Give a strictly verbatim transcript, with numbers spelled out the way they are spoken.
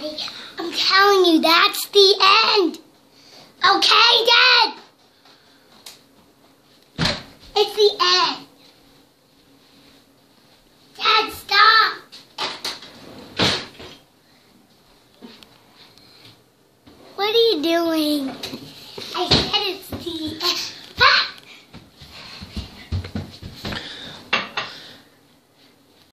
Daddy. I'm telling you, that's the end. Okay, Dad? It's the end. Dad, stop. What are you doing? I